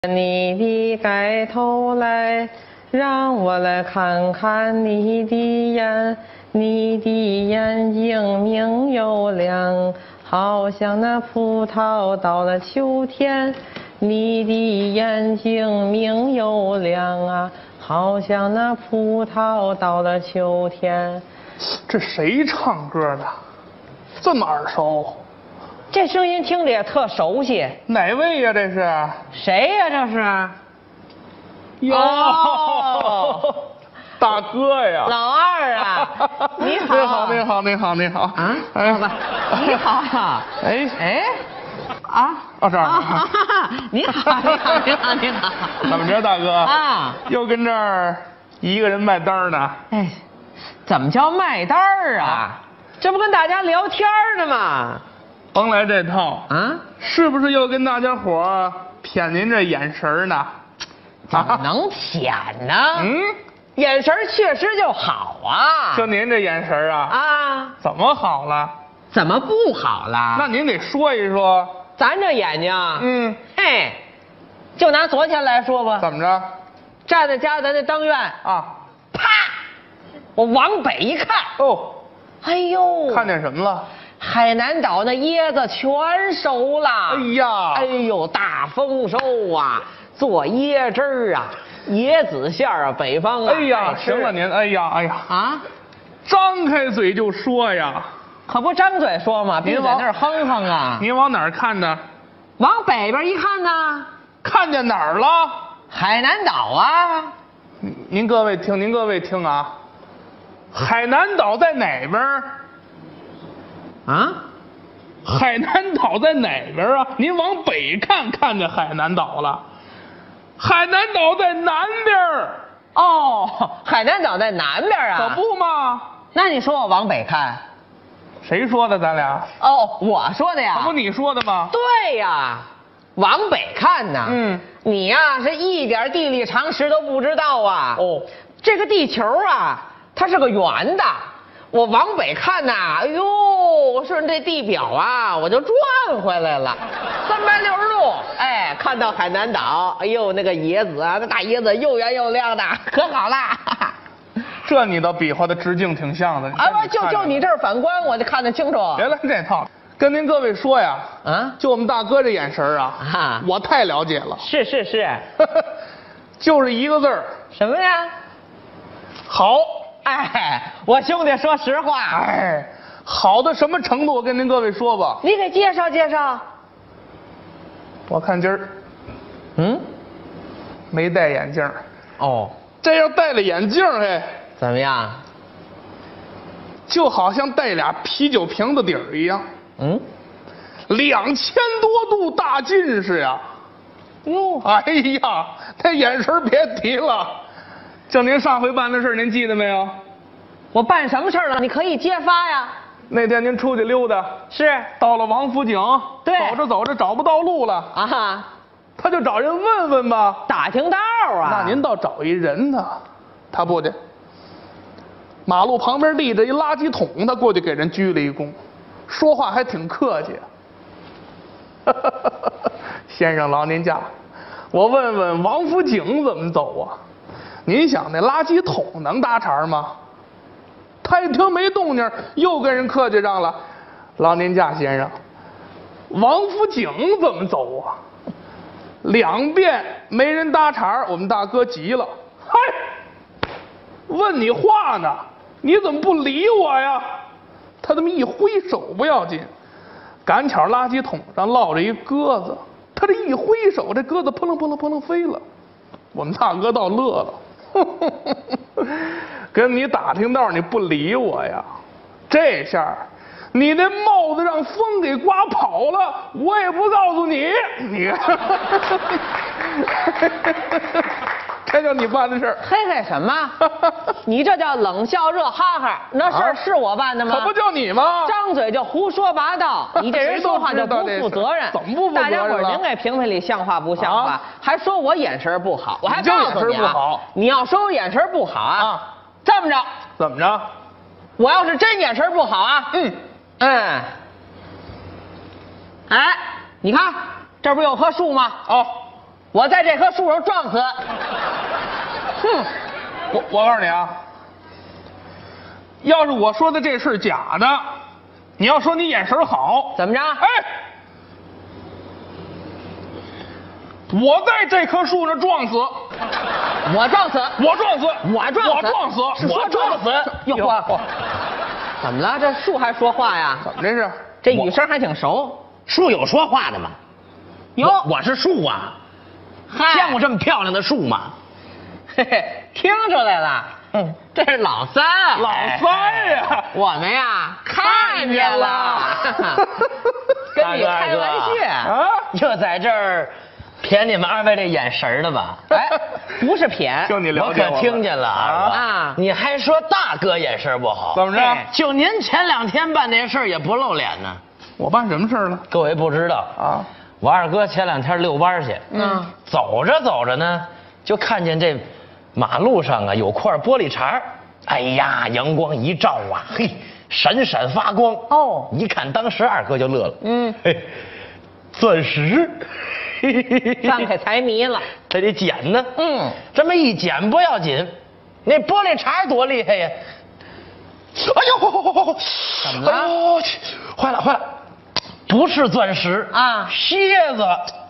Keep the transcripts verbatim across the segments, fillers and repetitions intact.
你的盖头来，让我来看看你的眼，你的眼睛明又亮，好像那葡萄到了秋天。你的眼睛明又亮啊，好像那葡萄到了秋天。 这谁唱歌的？这么耳熟？ 这声音听着也特熟悉。 哪位呀？这是谁呀？这是？ 哟，哦、大哥呀！ 老二啊，你好！ 你好，你好，你好，你好！ 啊， 哎， 你好！ 哎哎，啊， 哦这儿、 啊，你好，你好，你好，你好！ 怎么着，大哥？ 啊， 又跟这儿一个人卖单呢？ 哎，怎么叫卖单儿啊？这不跟大家聊天呢吗？ 甭来这套啊！ 是不是又跟大家伙谝您这眼神呢？ 怎么能谝呢？ 嗯， 眼神确实就好啊。 就您这眼神啊？ 啊？ 怎么好了？ 怎么不好了？ 那您得说一说。 咱这眼睛， 嗯， 嘿，就拿昨天来说吧。 怎么着？ 站在家咱那当院啊， 啪，我往北一看， 哦， 哎呦， 看见什么了？ 海南岛那椰子全熟了。 哎呀， 哎呦，大丰收啊！做椰汁儿啊，椰子馅儿啊，北方啊。 哎呀，行了您，哎呀，哎呀， 啊， 张开嘴就说呀， 可不张嘴说嘛，别在那儿哼哼啊。 您往哪儿看呢？ 往北边一看呢， 看见哪儿了？ 海南岛啊。 您各位听，您各位听啊，海南岛在哪边？ 啊， 海南岛在哪边啊？您往北看，看见海南岛了。海南岛在南边。 哦，海南岛在南边啊？ 可不嘛。 那你说我往北看？ 谁说的？咱俩？ 哦，我说的呀。 可不你说的吗？ 对呀，往北看呢。 嗯，你呀是一点地理常识都不知道啊。 哦， 这个地球啊，它是个圆的。我往北看呐，哎呦，顺这地表啊，我就转回来了，三百六十度，哎，看到海南岛，哎呦，那个椰子啊，那大椰子又圆又亮的，可好啦。 这你倒比划的直径挺像的。 啊不，就就你这儿反光，我就看得清楚。 别来这套，跟您各位说呀， 啊， 就我们大哥这眼神啊， 啊， 我太了解了。 是是是， 就是一个字儿， 什么呀？ 好。 哎，我兄弟说实话， 哎，好到什么程度？我跟您各位说吧， 你给介绍介绍。 我看今儿， 嗯， 没戴眼镜。 哦， 这要戴了眼镜，嘿， 怎么样？ 就好像戴俩啤酒瓶子底儿一样。 嗯， 两千多度大近视呀！ 哟， 哎呀，那眼神别提了。就您上回办的事，您记得没有？ 我办什么事了？你可以揭发呀。 那天您出去溜达， 是到了王府井， 对， 走着走着找不到路了啊， 他就找人问问吧， 打听道啊。 那您倒找一人呢，他不的。马路旁边立着一垃圾桶，他过去给人鞠了一躬，说话还挺客气。先生劳您驾，我问问王府井怎么走啊？您想那垃圾桶能搭茬吗？他一听没动静，又跟人客气上了。劳您驾，先生，王府井怎么走啊？两遍没人搭茬，我们大哥急了。嗨，问你话呢，你怎么不理我呀？他这么一挥手不要紧，赶巧垃圾桶上落着一鸽子，他这一挥手，这鸽子扑棱扑棱扑棱飞了。我们大哥倒乐了。跟你打听道，你不理我呀？这下你那帽子让风给刮跑了，我也不告诉你。你看，这就你办的事儿。 嘿嘿什么？你这叫冷笑热哈哈，那事儿是我办的吗？ 可不就你吗？ 张嘴就胡说八道，你这人说话就不负责任。 怎么不负责任了？ 大家伙儿您给评评理，像话不像话？还说我眼神不好，我还告诉你啊，你要说我眼神不好啊，这么着， 怎么着？ 我要是真眼神不好啊，嗯嗯，哎，你看这不有棵树吗？ 哦， 我在这棵树上撞死。 哼， 我我告诉你啊，要是我说的这是假的，你要说你眼神好， 怎么着？ 哎，我在这棵树上撞死， 我撞死， 我撞死， 我撞死， 我撞死， 是说我撞死。 哟嚯，怎么了？这树还说话呀？ 怎么这是？ 这语声还挺熟。 树有说话的吗？ 哟， 我我是树啊， 嗨见过这么漂亮的树吗？ 嘿嘿，听出来了， 嗯， 这是老三， 老三呀， 我们呀看见了，跟你开玩笑啊， 就在这儿谝你们二位这眼神的吧？ 哎，不是谝， 就你了我解我可听见了啊啊！你还说大哥眼神不好？ 怎么着？ 就您前两天办那事儿也不露脸呢。 我办什么事了？ 各位不知道啊， 我二哥前两天遛弯去， 嗯， 走着走着呢，就看见这马路上啊有块玻璃碴儿，哎呀，阳光一照啊，嘿，闪闪发光。 哦一看当时二哥就乐了， 嗯， 嘿，钻石， 放开财迷了， 他得捡呢。 嗯， 这么一捡不要紧，那玻璃碴儿多厉害呀！哎呦， 怎么了哎呦去，坏了坏了，不是钻石啊蝎子。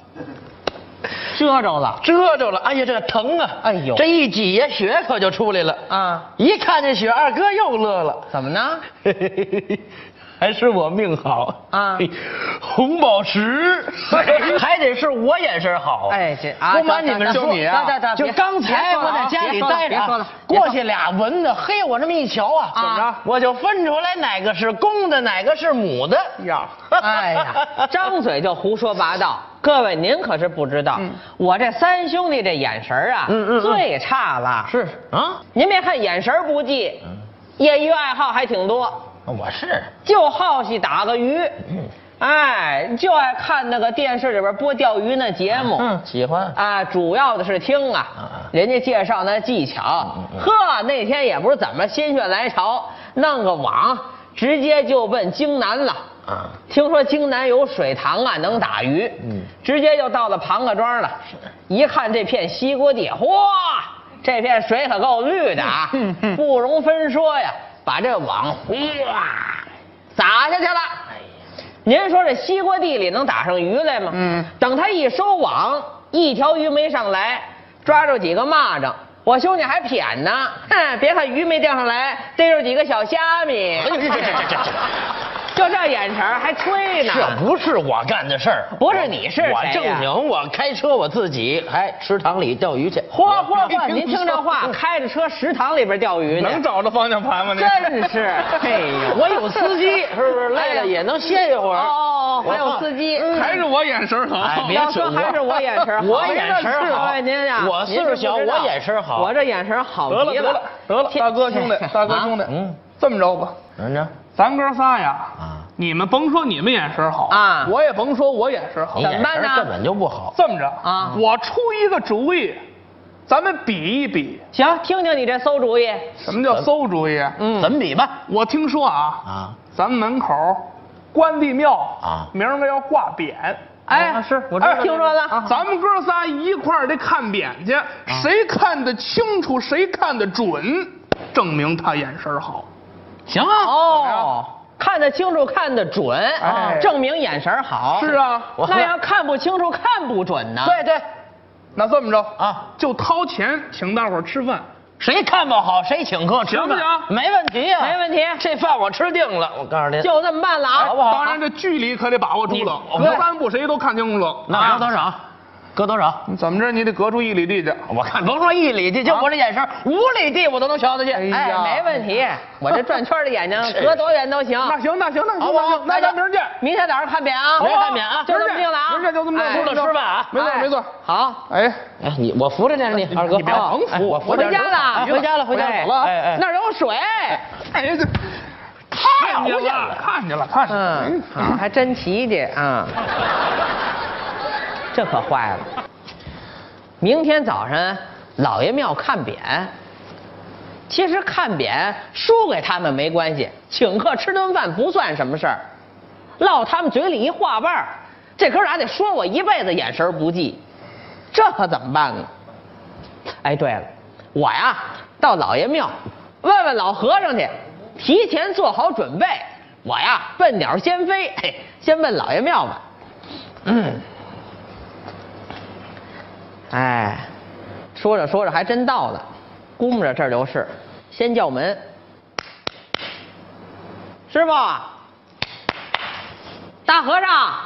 遮着了遮着了，哎呀，这个疼啊！ 哎呦这一挤呀，血可就出来了。 啊！ 一看见血，二哥又乐了。 怎么呢？ 嘿嘿嘿嘿还是我命好啊嘿红宝石，还得是我眼神好。 哎，这啊， 不瞒你们说， 就你啊得得得就刚才我在家里待着啊， 别说了， 过去俩蚊子，嘿，我这么一瞧啊， 怎么着我就分出来哪个是公的，哪个是母的呀。 哎呀，张嘴就胡说八道。各位，您可是不知道，我这三兄弟这眼神啊， 嗯嗯嗯最差了。 是啊， 您别看眼神不济，业余爱好还挺多， 我是， 就好喜打个鱼。哎，就爱看那个电视里边播钓鱼那节目。 嗯，喜欢。 啊，主要的是听啊，人家介绍那技巧。呵，那天也不是怎么心血来潮，弄个网，直接就奔京南了。 啊， 听说京南有水塘啊，能打鱼。 嗯， 直接就到了庞各庄了。一看这片西瓜地，嚯，这片水可够绿的啊，不容分说呀。把这网哗撒下去了。您说这西瓜地里能打上鱼来吗？ 嗯， 等他一收网，一条鱼没上来，抓着几个蚂蚱。我兄弟还谝呢，哼，别看鱼没钓上来，逮着几个小虾米。 哎呦，这这这这这。 就这眼神还吹呢。 这不是我干的事儿， 不是你是谁呀我正经，我开车我自己还池塘里钓鱼去。 嚯嚯嚯！您听这话，开着车食堂里边钓鱼呢， 能找着方向盘吗？你真是，嘿呦， 我有司机，是不是累了也能歇一会儿？ 哦，还有司机， 还是我眼神好。 哎，别要说还是我眼神好， 我眼神好。 哎，您呀， 我岁数小，我眼神好。 我这眼神好极得了得了得了，大哥兄弟，大哥兄弟，嗯，这么着吧， 怎么着？ 咱哥仨呀， 啊， 你们甭说你们眼神好啊， 我也甭说我眼神好， 你眼神根本就不好。 这么着啊， 我出一个主意，咱们比一比。 行，听听你这馊主意。 什么叫馊主意？ 嗯， 怎么比吧？ 我听说啊啊， 咱们门口关帝庙啊， 明儿个要挂匾。 哎， 是我哎听说了， 咱们哥仨一块儿得看匾去，谁看得清楚，谁看得准，证明他眼神好。 行啊。 哦，看得清楚，看得准， 哎证明眼神好。 是啊， 那要看不清楚、看不准呢？ 对对， 那这么着啊， 就掏钱请大伙儿吃饭。 谁看不好谁请客吃饭， 行不行没问题呀， 没问题， 这饭我吃定了。我告诉您， 就这么办了啊， 好不好？ 当然，这距离可得把握住了， 你隔三步谁都看清楚了。 那搁多少？搁多少？ 你怎么着？你得隔出一里地去。 我看甭说一里地，就我这眼神，五里地我都能瞧得见。 哎呀哎，没问题，我这转圈的眼睛，隔多远都行。 那行，那行，那行， 好不好那行，那咱明儿见。 明天早上看匾啊， 明儿看匾啊就这么定了啊， 明儿见就这么定， 哎出了吃饭啊。 没错，没错。 好， 哎， 哎，你我扶着呢，你二哥， 你别甭扶哎我扶着回家了哎回家了，回家喂了。哎哎， 那儿有水， 哎，这太看见了，看见了，看见了。 嗯，好，还真奇去啊，这可坏了。明天早上老爷庙看匾，其实看匾输给他们没关系，请客吃顿饭不算什么事儿，落他们嘴里一话瓣儿，这哥俩得说我一辈子眼神不济。 这可怎么办呢？哎，对了，我呀到老爷庙问问老和尚去，提前做好准备。我呀笨鸟先飞，嘿，先问老爷庙吧。嗯，哎，说着说着还真到了，估摸着这儿就是，先叫门。师傅，大和尚，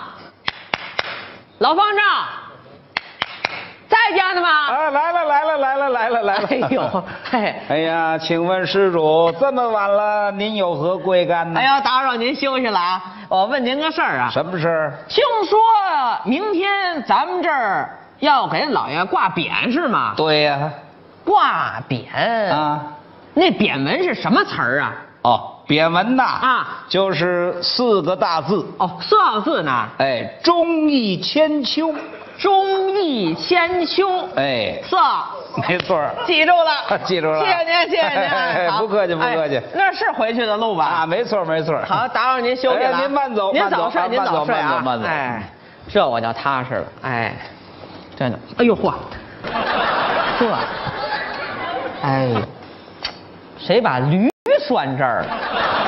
老方丈，在家呢吗？ 啊，来了来了来了来了来了！ 哎呦，嘿， 哎呀，请问施主，这么晚了，您有何贵干呢？ 哎呀，打扰您休息了啊！我问您个事儿啊。 什么事儿？ 听说明天咱们这儿要给老爷挂匾是吗？ 对呀。 挂匾啊， 那匾文是什么词儿啊？ 哦，匾文呐， 啊， 就是四个大字。 哦，多少字呢？ 哎，忠义千秋。 忠义千秋。 哎， 是， 没错， 记住了， 记住了。 谢谢您，谢谢您。 哎，不客气，不客气。 那是回去的路吧？ 啊，没错，没错。 好，打扰您休息了。 您慢走， 您早睡，您早睡啊。 慢走，慢走。 哎，这我就踏实了。哎，这就，哎呦嚯，这，哎呦，谁把驴拴这儿了？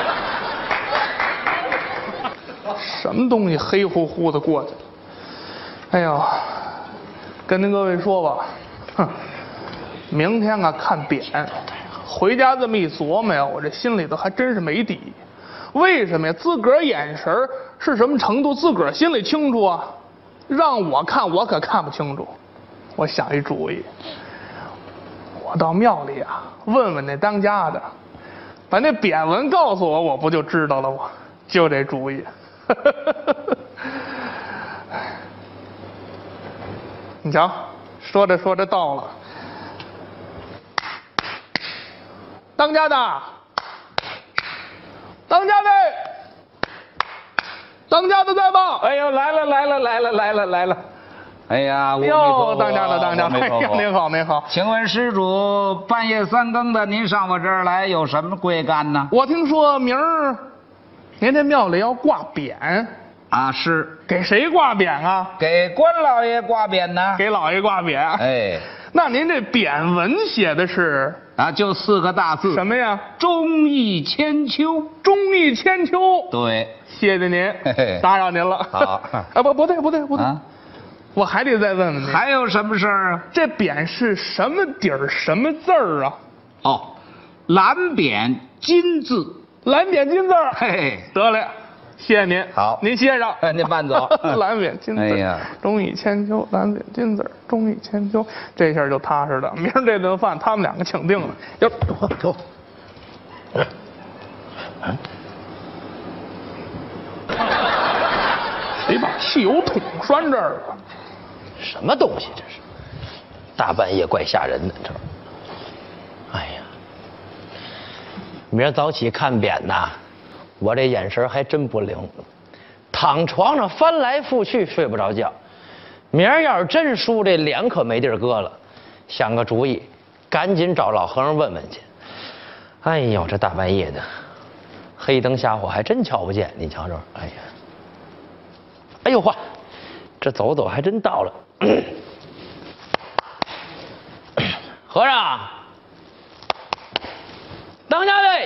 什么东西黑乎乎的过去了？哎呦，跟您各位说吧，哼，明天啊看匾，回家这么一琢磨呀，我这心里头还真是没底。为什么呀？自个儿眼神是什么程度，自个儿心里清楚啊。让我看，我可看不清楚。我想一主意，我到庙里啊问问那当家的，把那匾文告诉我，我不就知道了吗？就这主意。你瞧，说着说着到了，当家的，当家的，当家的在吗？ 哎呦，来了来了来了来了来了！哎呀， 哟，当家的当家的，哎呀，您好您好， 请问施主半夜三更的，您上我这儿来有什么贵干呢？ 我听说明儿您这庙里要挂匾。 啊，是给谁挂匾啊？ 给关老爷挂匾呢。 给老爷挂匾。 哎， 那您这匾文写的是啊，就四个大字， 什么呀？ 忠义千秋。 忠义千秋。 对， 谢谢您， 嘿嘿打扰您了。 好， 啊不不对不对不对， 啊， 我还得再问问您， 还有什么事儿啊？ 这匾是什么底儿什么字儿啊？ 哦，蓝匾金字， 蓝匾金字儿。 嘿嘿， 得嘞。谢谢您， 好， 您歇着， 您慢走。 蓝匾金字， 哎呀， 忠义千秋，蓝匾金字，忠义千秋，这下就踏实了。明儿这顿饭他们两个请定了。哟，走，谁把汽油桶拴这儿了？ 什么东西这是？大半夜怪吓人的，这。哎呀，明儿早起看匾呐。我这眼神还真不灵，躺床上翻来覆去睡不着觉。明儿要是真输，这脸可没地儿搁了。想个主意，赶紧找老和尚问问去。哎呦，这大半夜的，黑灯瞎火还真瞧不见。你瞧瞅，哎呀，哎呦嚯，这走走还真到了。和尚，当家的。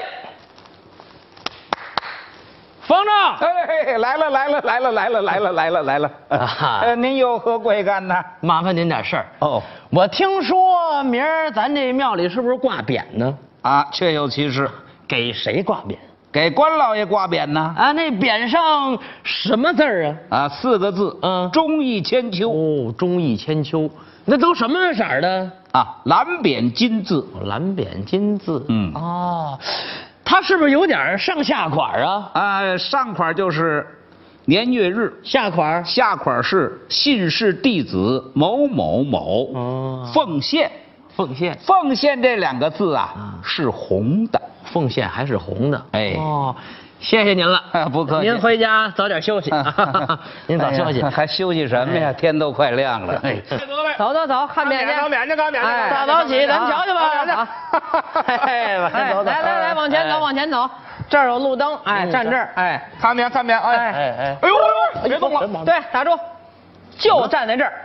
方丈， 哎，来了来了来了来了来了来了来了！啊，呃，您有何贵干呢？ 麻烦您点事儿。 哦， 我听说明儿咱这庙里是不是挂匾呢？ 啊，确有其事。 给谁挂匾？ 给关老爷挂匾呢。 啊，那匾上什么字儿啊？ 啊，四个字。嗯，忠义千秋。 哦，忠义千秋，那都什么色儿的？ 啊，蓝匾金字。 蓝匾金字。 嗯。 哦。它是不是有点上下款啊？ 啊，上款就是年月日， 下款下款是信氏弟子某某某，哦，奉献， 奉献， 奉献这两个字啊，嗯，是红的， 奉献还是红的， 哎， 哦，谢谢您了， 不客气， 您回家早点休息，您早休息， 哎，还休息什么呀？天都快亮了，哎， 走走走，看匾去， 看匾去，看匾去， 大早起咱瞧瞧吧， 哎，往前走，来来来，往前走，往前走，这儿有路灯，哎，站这儿，哎， 看匾，看匾，哎哎哎，哎呦呦，别动了， 对，打住，就站在这儿， 嗯，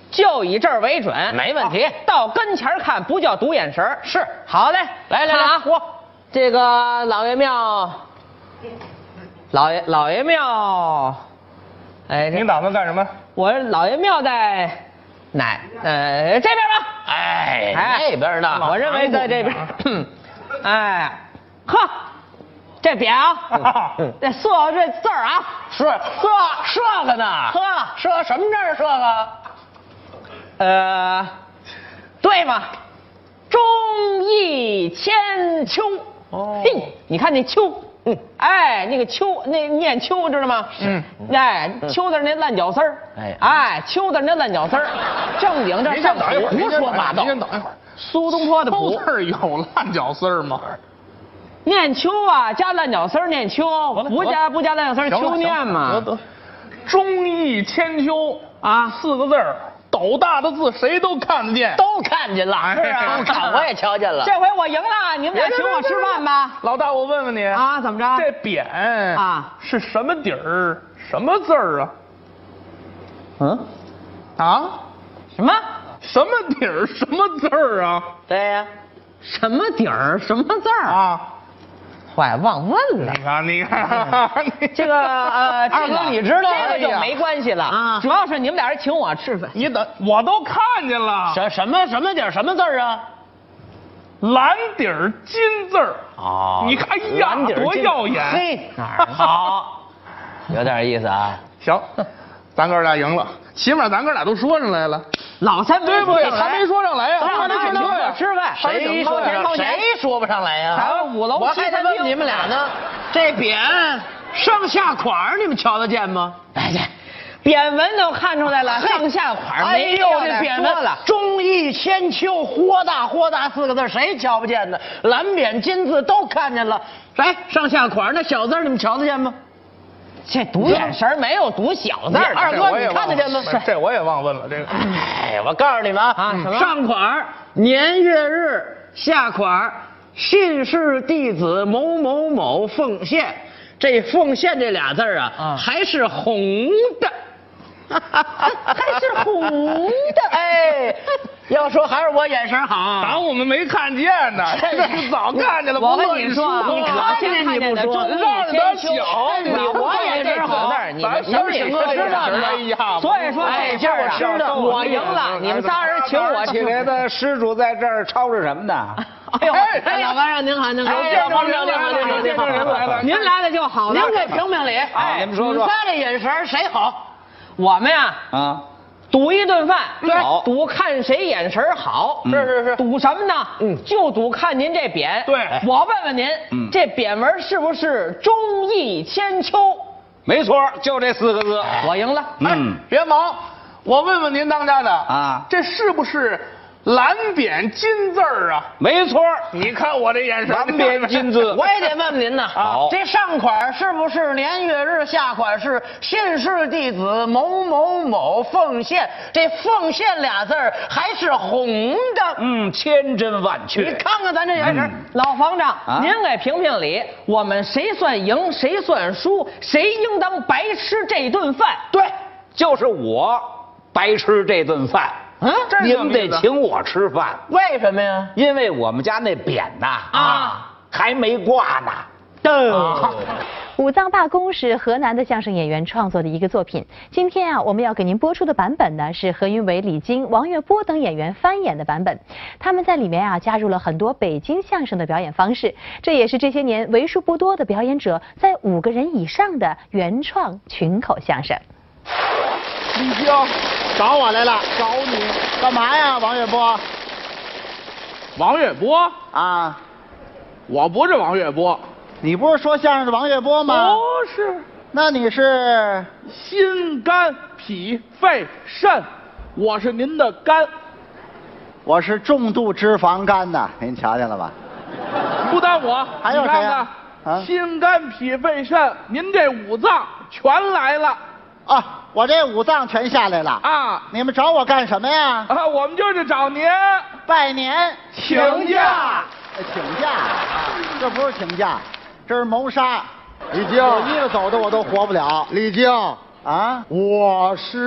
就以这儿为准， 没问题。 到跟前看不叫赌眼神儿。 是， 好嘞， 来来来看啊，我这个老爷庙，老爷老爷庙，哎，这你打算干什么？ 我老爷庙在哪？呃，这边吧。 哎， 哎那边呢？ 我认为在这边。哎，呵，这匾啊，这射这字儿啊， 射射射个呢？ 呵， 射什么字儿？射个？ 呃，对嘛，忠义千秋。 哦嘿，你看那秋，嗯，哎，那个秋，那念秋知道吗？ 嗯， 哎，秋字那烂脚丝儿， 哎哎，秋字那烂脚丝儿，正经这您上先等一会儿， 胡您先说八道您。先等一会儿。 苏东坡的偷谱， 字儿有烂脚丝儿吗？ 念秋啊，加烂脚丝儿念秋，不加不加烂脚丝儿秋念嘛。 得得，忠义千秋啊， 四个字儿，斗大的字谁都看得见。 都看见了， 是啊都看我也瞧见了。 这回我赢了，你们俩请我吃饭吧。 老大，我问问你啊，怎么着？ 这匾啊是什么底儿，什么字儿啊？ 嗯， 啊？ 什么？ 什么底儿，什么字儿啊？ 对呀， 什么底儿？什么字儿？ 啊！ 坏，忘问了你。看，你看，你这个呃， 二哥你知道这个就没关系了啊主要是你们俩人请我吃饭。 你等，我都看见了， 什什么什么底儿什么字儿啊？ 蓝底儿金字儿。 哦你看，哎呀，多蓝底儿金耀眼！ 嘿，哪儿好？有点意思啊。 行，咱哥俩赢了，起码咱哥俩都说上来了， 老三对不对？ 没还没说上来呀， 咱俩还得请客呀。 吃饭， 谁说掏钱掏钱谁说不上来呀？ 咱们五楼我还得问西餐厅你们俩呢。这匾上下款儿你们瞧得见吗？ 哎呀，匾文都看出来了，上下款哎没呦， 有这匾文了。 忠义千秋，豁大豁大四个字，谁瞧不见呢？蓝匾金字都看见了。来，上下款儿那小字儿你们瞧得见吗？ 这读眼神没有读小字儿的。 二哥这我也你看得见吗忘了这我也忘问了，这个。 哎，我告诉你们啊， 啊什么上款儿年月日，下款儿信氏弟子某某某奉献。这奉献这俩字儿啊， 啊还是红的。 还是红的。 哎，要说还是我眼神好。 当我们没看见呢，这早看见了。 我不乐意跟你说啊， 说我现在看见的忠义让着他千秋， 小， 你我也这好字儿，你们咱请我吃饭哎呀， 所以说这事儿啊哎今儿我吃的我赢了，你们仨人请我去。 起来的施主在这儿吵着什么呢？ 哎呦， 哎哎老先生您好，您好， 哎老先生您好您好您好您来了， 您来了就好了。 您给评评理。 哎你们说说你仨这眼神儿谁好？ 我们呀， 啊， 赌一顿饭， 对好赌看谁眼神好。 是是是赌什么呢？ 嗯就赌看您这匾。 对我问问您， 嗯这匾文是不是忠义千秋？ 没错，就这四个字。 我赢了。 嗯， 别忙，我问问您当家的啊这是不是蓝匾金字儿啊？ 没错， 你看我这眼神， 蓝匾金字。 我也得问问您呐。 好这上款是不是年月日，下款是信氏弟子某某某奉献？这奉献俩字儿还是红的。 嗯，千真万你确。 看看咱这眼神。 老房长， 啊您给评评理，我们谁算赢，谁算输，谁应当白吃这顿饭？ 对，就是我白吃这顿饭。 嗯， 这您得什么意思请我吃饭， 为什么呀？ 因为我们家那匾呐啊还没挂呢。 噔。 五脏罢工是河南的相声演员创作的一个作品。今天啊，我们要给您播出的版本呢，是何云伟、李菁、王月波等演员翻演的版本。他们在里面啊，加入了很多北京相声的表演方式，这也是这些年为数不多的表演者在五个人以上的原创群口相声。 李菁，找我来了。找你干嘛呀，王月波？ 王月波， 啊， 我不是王月波， 你不是说相声的王月波吗？ 不是， 那你是？ 心肝脾肺肾，我是您的肝， 我是重度脂肪肝呐，您瞧见了吧？ 不单我， 还有谁你看呀看啊心肝脾肺肾，您这五脏全来了啊，我这五脏全下来了。 啊你们找我干什么呀？ 啊！我们就是找您拜年请假。 呃请假，这不是请假，这是谋杀。 李菁， 我一个走的我都活不了。 李菁， 啊！ 我是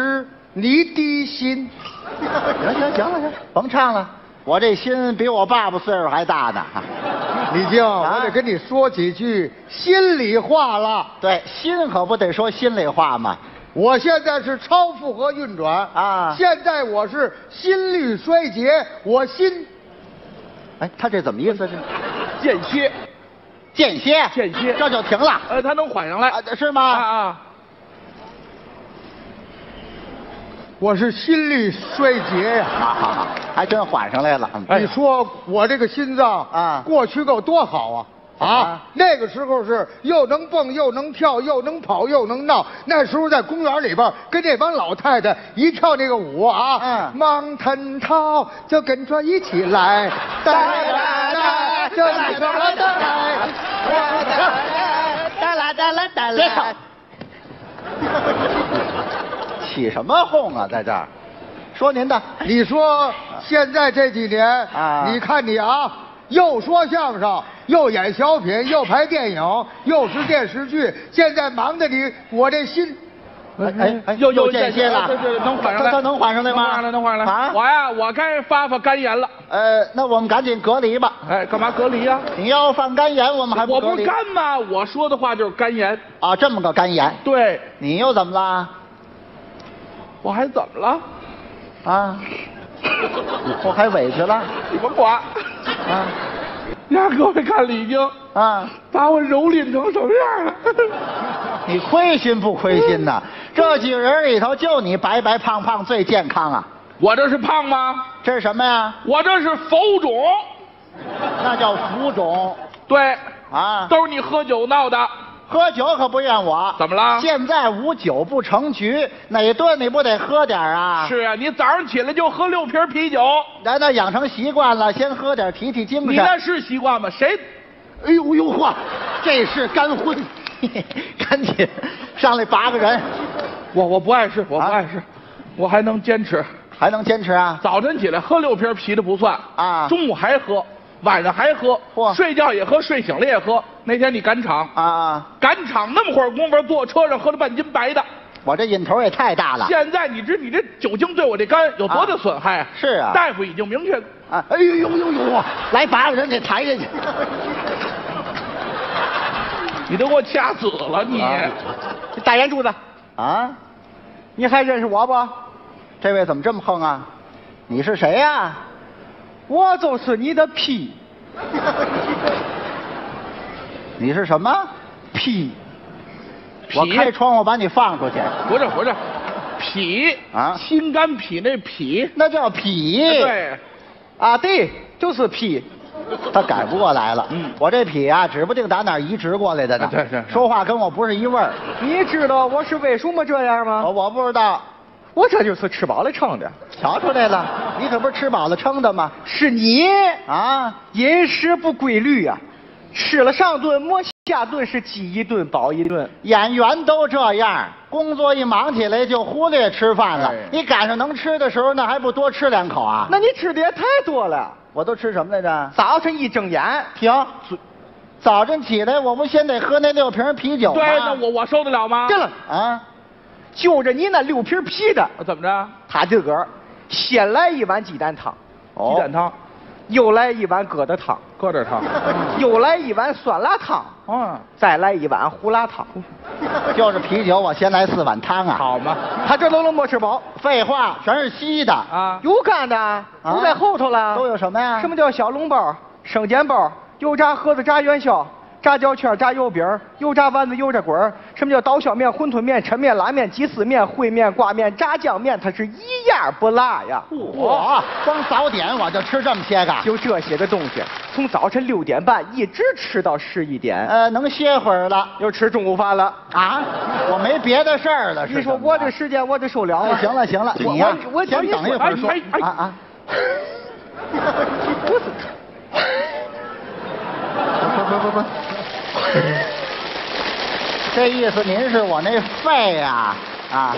你的心。 行行行了行，甭唱了，我这心比我爸爸岁数还大呢。 李菁， 啊我得跟你说几句心里话了。 对，心可不得说心里话嘛。 我现在是超负荷运转啊现在我是心律衰竭，我心， 哎，他这怎么意思？这间歇， 间歇， 间歇这就停了呃，它能缓上来。 啊？是吗？ 啊啊！ 我是心律衰竭呀、 好好好，还真缓上来了。嗯你说我这个心脏啊过去够多好啊！啊啊， 那个时候是又能蹦又能跳又能跑又能闹。那时候在公园里边跟那帮老太太一跳那个舞啊， 嗯忙腾操就跟着一起来，哒哒哒，就来个了哒来， 哒啦哒啦哒啦，别吵！起什么哄啊，在这儿？说您的， 你说现在这几年啊你看你啊，又说相声，又演小品，又拍电影，又是电视剧，现在忙的你，我这心， 哎哎哎， 又又间歇了， 对对，能缓上来。 他能缓上来吗？ 能缓上来，能缓上来。 啊我呀，我该发发肝炎了。 呃，那我们赶紧隔离吧。 哎，干嘛隔离呀？ 你要犯肝炎，我们还不我不隔离？ 是肝吗？我说的话就是肝炎。 啊，这么个肝炎， 对， 你又怎么了？ 我还怎么了？ 啊，我还委屈了你甭管。 啊呀，各位看李菁， 啊！ 把我蹂躏成什么样了？ 你亏心不亏心呐？这几个人里头，就你白白胖胖最健康啊！ 我这是胖吗？ 这是什么呀？ 我这是浮肿。 那叫浮肿对， 啊！ 都是你喝酒闹的。 喝酒可不怨我。 怎么了现在无酒不成局，哪顿你不得喝点啊？ 是啊，你早上起来就喝六瓶啤酒， 咱那养成习惯了，先喝点提提精神。 你那是习惯吗？谁？ 哎呦呦嚯，这是干荤，赶紧上来八个人， 我我不碍事，我不碍事，我还能坚持。 还能坚持啊？ 早晨起来喝六瓶啤的不算啊中午还喝，晚上还喝， 嚯睡觉也喝，睡醒了也喝。那天你赶场， 啊啊！ 赶场那么会儿功夫，坐车上喝了半斤白的。 我这瘾头也太大了。 现在你知你这酒精对我这肝有多大损害啊？ 是啊大夫已经明确。 啊！哎呦呦呦呦！来八个人给抬下去。 你都给我掐死了你！ 啊大眼珠子， 啊， 你还认识我不？ 这位怎么这么横啊？你是谁呀、 我就是你的屁， 你是什么？ 屁， 我开窗户把你放出去。 不是不是，脾啊心肝脾那脾。 那叫痞。， 对， 啊对，就是屁。 他改不过来了。 嗯我这痞啊，指不定打哪儿移植过来的呢。 啊对对对说话跟我不是一味儿。 你知道我是为什么这样吗？ 我我不知道， 我这就是吃饱了撑的。 瞧出来了，你可不是吃饱了撑的吗？ 是你啊， 饮食不规律啊，吃了上顿没下顿，是饥一顿饱一顿。 演员都这样，工作一忙起来就忽略吃饭了。 哎你赶上能吃的时候，那还不多吃两口啊？ 那你吃的也太多了。 我都吃什么来着？ 早晨一睁眼， 停！早晨起来，我不先得喝那六瓶啤酒吗？ 对，那我我受得了吗？ 对了， 啊， 就着你那六瓶啤的， 怎么着？ 他自个儿先来一碗鸡蛋汤， 哦鸡蛋汤， 又来一碗疙瘩汤， 搁点汤。 又来一碗酸辣汤， 嗯， 再来一碗胡辣汤。 就是啤酒，我先来四碗汤啊。 好嘛。 他这都能没吃饱， 废话，全是稀的。 啊， 有干的都在后头了。 都有什么呀？ 什么叫小笼包、生煎包、油炸盒子、炸元宵、炸焦圈、炸油饼、油炸丸子、油炸滚儿？什么叫刀削面、馄饨面、抻面、拉面、鸡丝面、烩面、挂面、炸酱面？它是一样不落呀！ 我光早点我就吃这么些个。 就这些个东西，从早晨六点半一直吃到十一点， 呃，能歇会儿了又吃中午饭了。 啊？我没别的事儿了。是你说怎么着我这时间我得受了哎吗？ 行了行了， 我你呀， 我我先等一会儿说哎哎哎啊啊。 不是。 不不不不，这意思您是我那肺呀啊？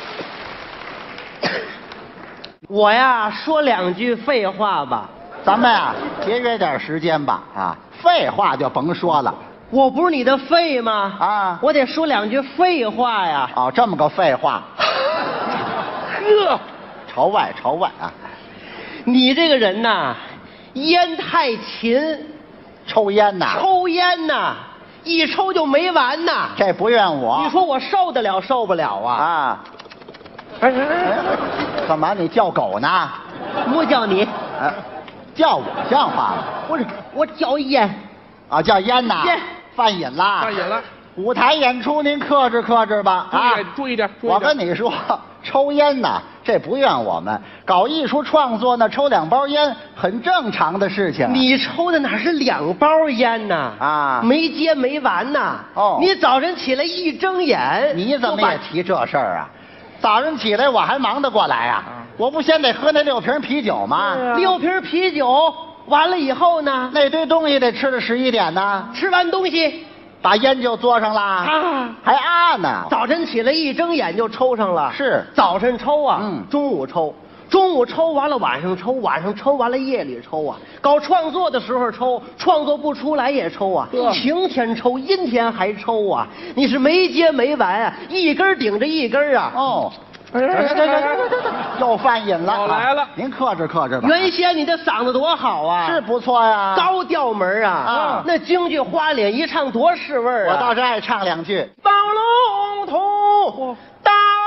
我呀，说两句废话吧。 咱们呀，节约点时间吧啊！废话就甭说了。 我不是你的肺吗？ 啊我得说两句废话呀。 哦，这么个废话， 呵， 朝外朝外啊！ 你这个人呐，烟太勤， 抽烟呐， 抽烟呐，一抽就没完呐。 这不怨我。 你说我受得了受不了啊？ 啊！哎，干嘛你叫狗呢？ 不叫你， 哎，叫我像话吗？ 不是我叫烟。 啊，叫烟呐， 烟犯瘾啦， 犯瘾了。 舞台演出您克制克制吧，啊， 注意点，注意点。 我跟你说，抽烟呐，这不怨我们，搞艺术创作呢，抽两包烟很正常的事情。 你抽的哪是两包烟呐？ 啊， 没接没完呐。 哦， 你早晨起来一睁眼， 你怎么也提这事儿啊？早晨起来我还忙得过来啊？我不先得喝那六瓶啤酒吗？ 六瓶啤酒完了以后呢？ 那堆东西得吃到十一点呢。 吃完东西， 把烟就嘬上了， 啊， 还啊呢。 早晨起来一睁眼就抽上了。 是， 早晨抽啊， 嗯， 中午抽，中午抽完了晚上抽，晚上抽完了夜里抽啊。搞创作的时候抽，创作不出来也抽啊。晴天抽，阴天还抽啊。你是没接没完啊，一根顶着一根啊。 哦。这这这这这这又犯瘾了， 又来了， 您克制克制吧。 原先你的嗓子多好啊， 是不错呀， 高调门啊， 啊， 那京剧花脸一唱多是味儿啊。 我倒是爱唱两句。 包龙图大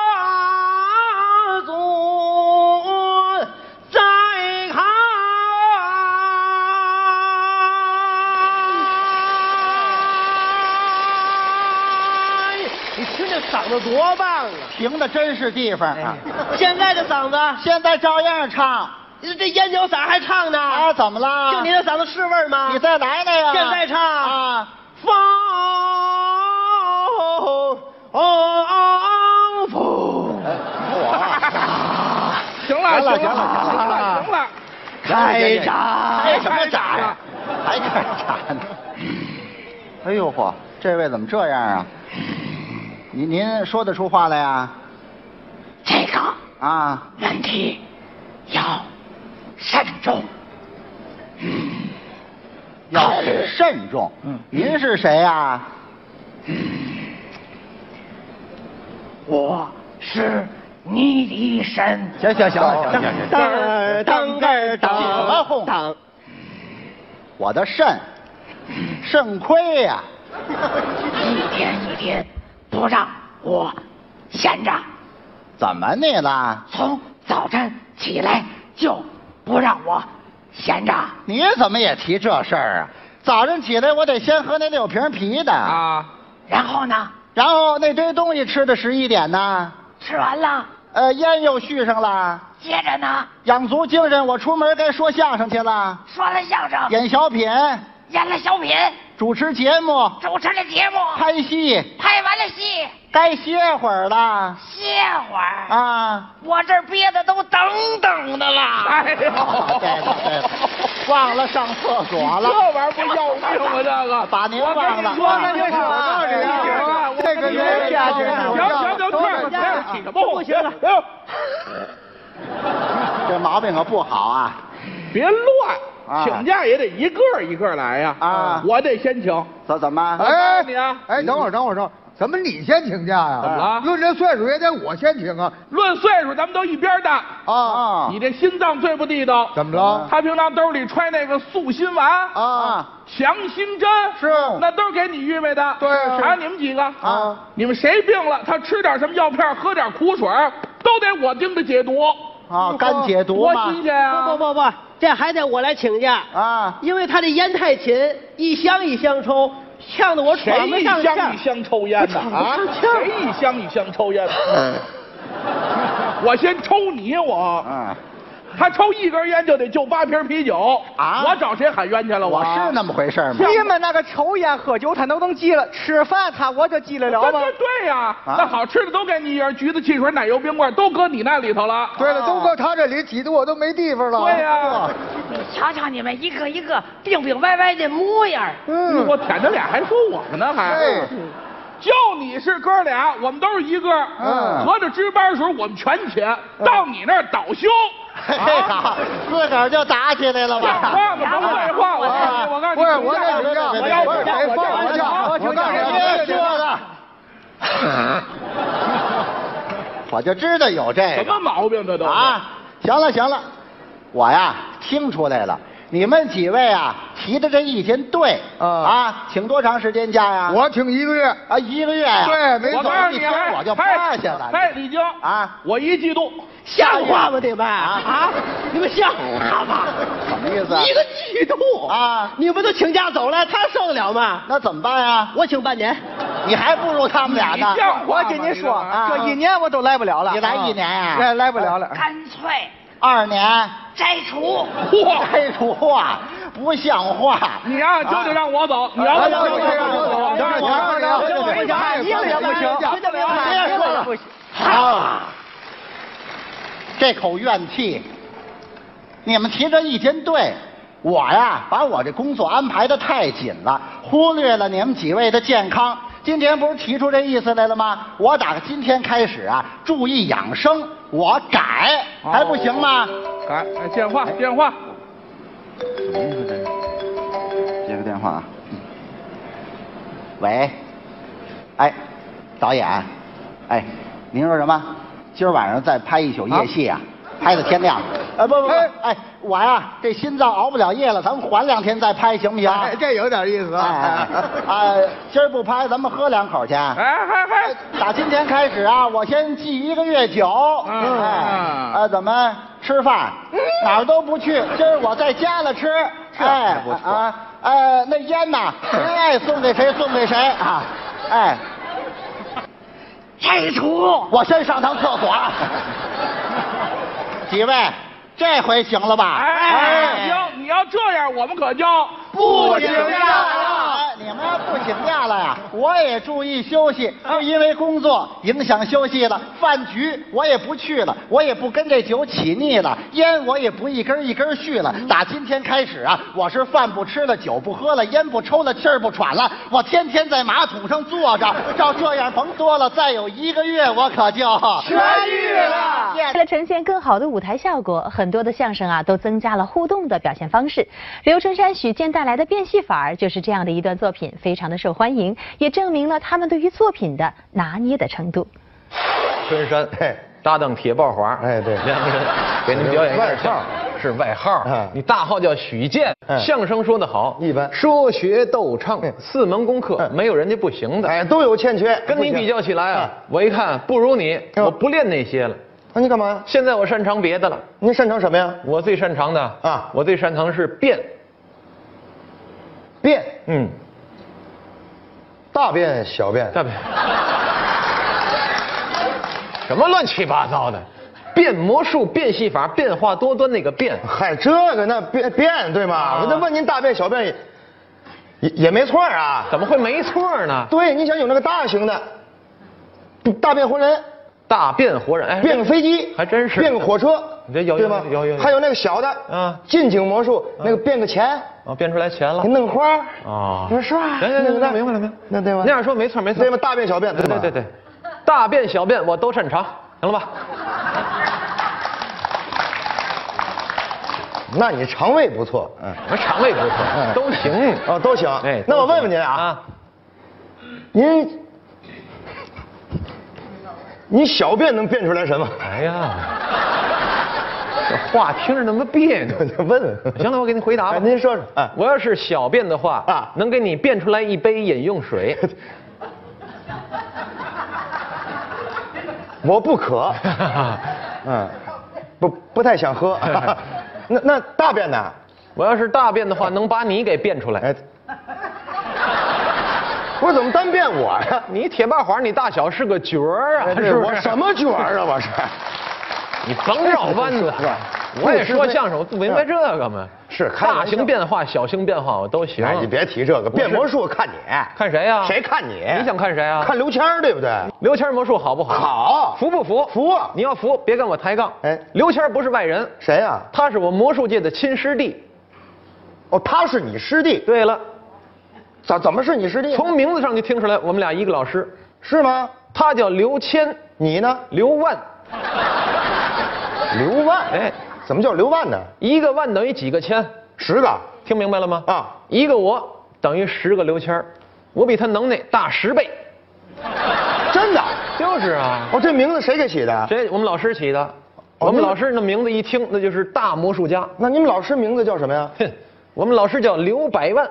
祖在看，你听这嗓子多棒啊！ 评的真是地方啊！ 现在的嗓子， 现在照样唱。 你这烟酒嗓还唱呢？ 啊，怎么了？ 就你这嗓子是味儿吗？ 你再来那个。 现在唱啊， 风风。 行了，行了，行了，行了， 开闸！ 开什么闸呀？还开闸呢？哎呦嚯，这位怎么这样啊？您您说得出话来呀？ 这个啊， 问题要慎重。 嗯，要慎重。嗯，您是谁呀？ 嗯，我是你的神。 行行行了，行行行。 当当个当什么哄当？ 我的肾，肾亏呀！ 一天一天不让我闲着。 怎么你了？ 从早晨起来就不让我闲着。 你怎么也提这事儿啊？早晨起来我得先喝那六瓶啤的啊， 然后呢？ 然后那堆东西吃到十一点呢。 吃完了。 呃，烟又续上了。 接着呢？ 养足精神，我出门该说相声去了。 说了相声。 演小品。 演了小品。 主持节目。 主持了节目。 拍戏。 拍完了戏。 该歇会儿了。 歇会儿啊！ 我这憋的都等等的了。 哎呦， 对了对了，忘了上厕所了。 这玩意儿不要命吗？这个把您忘了。 说那个手这个人下去。 行行行，这这起什么哄？ 不行了。 这毛病可不好啊！ 别乱，请假也得一个一个来呀。 啊， 我得先请。 怎怎么？ 哎，你啊， 哎，等会儿，等会儿，等会儿。怎么你先请假呀？ 怎么了？ 论这岁数也得我先请啊！ 论岁数，咱们都一边大啊！ 你这心脏最不地道。 怎么了？ 他平常兜里揣那个素心丸啊， 强心针是， 那都是给你预备的。 对， 还有你们几个啊， 你们谁病了，他吃点什么药片，喝点苦水，都得我盯着解毒。 啊，干解毒多嘛。 新鲜啊！ 不不不不，这还得我来请假啊， 因为他这烟太勤，一箱一箱抽。呛得我喘不上气。 谁一箱一箱抽烟的啊？谁一箱一箱抽烟的？我先抽你我。 嗯。 他抽一根烟就得就八瓶啤酒啊！ 我找谁喊冤去了？ 我是那么回事吗？ 你们那个抽烟喝酒他都能记了，吃饭他我就记得了吗？ 对对呀，那好吃的都给你一人，橘子汽水、奶油冰棍都搁你那里头了。 对了，都搁他这里挤得我都没地方了。 对呀， 你瞧瞧你们一个一个病病歪歪的模样。 嗯，我舔着脸还说我们呢，还。就你是哥俩，我们都是一个。嗯，合着值班时候我们全钱，到你那儿倒休。 嘿好，自个儿就打起来了吧？ 话不废话，我告诉你，我告诉你， 不是我跟你讲， 我要不是谁放我假， 我请假，别说了。 我就知道有这个。 什么毛病这都是啊？行了行了，我呀听出来了，你们几位啊提的这意见对啊啊，请多长时间假呀？ 我请一个月。 啊一个月呀。 对，没错。 我告诉你， 一听我就趴下了。 哎，李菁啊， 我一季度像话吗？你们啊，你们像话吗？ 什么意思啊？ 一个季度啊， 你们都请假走了，他受得了吗？ 那怎么办呀？ 我请半年。 你还不如他们俩呢。 我跟你说，这一年我都来不了了。 你来一年呀？ 来来不了了。 干脆二年摘除。 摘除啊，不像话！ 你呀就得让我走，你让我走， 让我走，让我走，让我走，一个也不行，一个也不行。 好，这口怨气，你们提这意见对，我呀把我这工作安排的太紧了，忽略了你们几位的健康。今天不是提出这意思来了吗？我打今天开始啊，注意养生，我改还不行吗？ 改，哎，电话，电话。 什么意思这是？接个电话啊。喂，哎，导演，哎，您说什么？今儿晚上再拍一宿夜戏啊？拍到天亮。哎，不不不，哎，我呀这心脏熬不了夜了，咱们缓两天再拍行不行？ 哎，这有点意思啊。 哎啊，今儿不拍，咱们喝两口去。 哎嗨嗨， 打今天开始啊，我先记一个月酒。 嗯哎，啊，怎么吃饭？哪儿都不去，今儿我在家了吃。哎啊，呃，那烟呐，谁爱送给谁送给谁啊？哎， 摘除。 我先上趟厕所。几位，这回行了吧？ 哎，行，你要这样，我们可就不请假了。你们要不请假了呀，我也注意休息。就因为工作影响休息了，饭局我也不去了，我也不跟这酒起腻了，烟我也不一根一根续了。打今天开始啊，我是饭不吃了，酒不喝了，烟不抽了，气儿不喘了，我天天在马桶上坐着。照这样甭多了，再有一个月我可就痊愈了。 为了呈现更好的舞台效果，很多的相声啊都增加了互动的表现方式。刘春山、许健带来的变戏法儿就是这样的一段作品，非常的受欢迎，也证明了他们对于作品的拿捏的程度。 春山，搭档铁爆华， 哎对两个人给您表演一段相声，是外号。 嗯你大号叫许健， 嗯相声说得好， 一般说学逗唱四门功课， 嗯没有人家不行的。 哎，都有欠缺。 跟你比较起来啊，我一看不如你，我不练那些了。 那你干嘛呀？ 现在我擅长别的了。 您擅长什么呀？ 我最擅长的啊我最擅长是变。 变， 嗯， 大便小便。 大便。什么乱七八糟的？变魔术、变戏法、变化多端那个变。 嗨，这个那变变对吗？ 啊我那问您大便小便也也也没错啊。 怎么会没错呢？ 对，你想有那个大型的，大变活人， 大变活人，哎， 变个飞机， 还真是变个火车， 这有对吧？ 有有有还有那个小的， 啊近景魔术，那个变个钱， 哦，变出来钱了你。弄花， 哦， 你说是吧？ 行行行， 对不对明白了明白了。 那对吧？ 那样说没错没错。 对吧？大便小便，吧对对对对，大便小便我都擅长，行了吧？ 那你肠胃不错，嗯， 我肠胃不错， 嗯都行。 哦，都行。 哎， 那我都行问问您啊， 啊， 您你小便能变出来什么？ 哎呀，这话听着那么别扭。 问问。 行了，我给你回答吧。 哎您说说。哎， 我要是小便的话啊能给你变出来一杯饮用水。 我不渴。嗯，不不太想喝。那那大便呢？ 我要是大便的话，能把你给变出来。 哎，我怎么单变我呀？ 你铁八环，你大小是个角儿啊， 哎是不是？ 我什么角儿啊？我是。 你甭绕弯子是吧。 我也说相声，我不明白这个嘛。 是开玩笑大型变化、小型变化我都行。 哎，你别提这个变魔术，看你看谁呀？ 谁看你？ 你想看谁啊？ 看刘谦儿对不对？ 刘谦魔术好不好？ 好， 服不服？ 服。 你要服，别跟我抬杠。 哎， 刘谦不是外人， 谁呀？ 他是我魔术界的亲师弟。 哦，他是你师弟。 对了， 怎怎么是你师弟？ 从名字上就听出来，我们俩一个老师。 是吗？ 他叫刘谦， 你呢？ 刘万。 刘万。 哎， 怎么叫刘万呢？ 一个万等于几个谦？ 十个。 听明白了吗？ 啊， 一个我等于十个刘谦儿，我比他能耐大十倍。 真真的？ 就是啊。 哦，这名字谁给起的？ 这我们老师起的。我们老师那名字一听，那就是大魔术家。 那你们老师名字叫什么呀？ 哼，我们老师叫刘百万。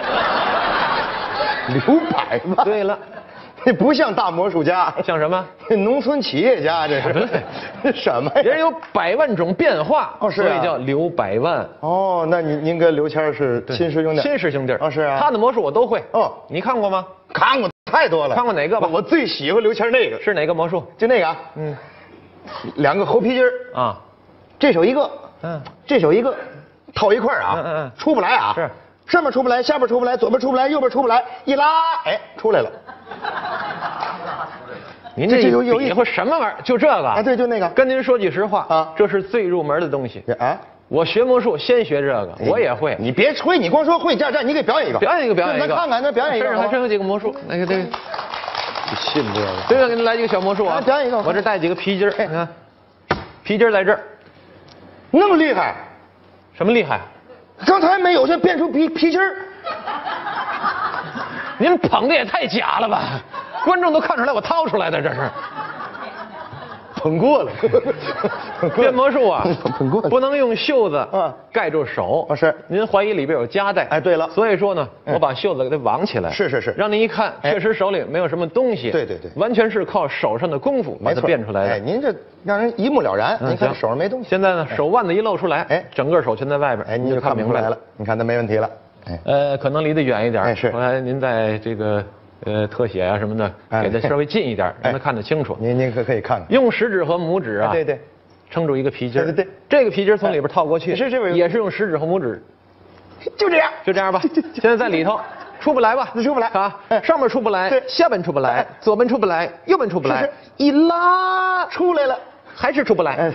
刘百万。 对了。 这不像大魔术家， 像什么？ 农村企业家，这是这什么呀？ 人有百万种变化， 哦，是、啊， 所以叫刘百万。 哦，那您您跟刘谦是亲师兄弟？ 亲师兄弟。 哦，是啊。 他的魔术我都会。 哦， 你看过吗？ 看过太多了。 看过哪个吧？ 我最喜欢刘谦那个。 是哪个魔术？ 就那个。嗯。两个猴皮筋儿啊，这手一个，嗯，这手一个，套一块儿啊，嗯嗯，出不来啊。是。上面出不来，下边出不来，左边出不来，右边出不来，一拉，哎，出来了。 您这有有比划什么玩意儿？就这个啊？对，就那个。 跟您说句实话啊，这是最入门的东西啊。我学魔术先学这个，我也会。 你别吹，你光说会这这，你给表演一个。 表演一个，表演一个。 咱看看，那表演一个。 身上还真有几个魔术，那个这个。 你信这个？ 对了，给您来几个小魔术啊。 表演一个。 我这带几个皮筋儿，你看，皮筋儿在这儿。 那么厉害？ 什么厉害？ 刚才没有，就变出皮皮筋儿。 您捧的也太假了吧！观众都看出来我掏出来的，这是。 捧过了。 变魔术啊， 捧过了， 不能用袖子盖住手。 啊，是。 您怀疑里边有夹带。 哎，对了。 所以说呢，我把袖子给它网起来。 是是是。 让您一看，确实手里没有什么东西。 对对对。 完全是靠手上的功夫把它变出来的。 哎，您这让人一目了然。您看手上没东西。 现在呢，手腕子一露出来，哎，整个手全在外边。 哎，您就看明白了。你看，那没问题了。 呃，可能离得远一点。 哎，是。 后来您在这个呃特写啊什么的，给它稍微近一点，让他看得清楚。 您您可可以看看。 用食指和拇指啊， 对对， 撑住一个皮筋。 对对对， 这个皮筋从里边套过去， 是是， 也是用食指和拇指。 就这样， 就这样吧。现在在里头，出不来吧？ 出不来啊！上面出不来，下边出不来，左边出不来，右边出不来，一拉出来了， 还是出不来。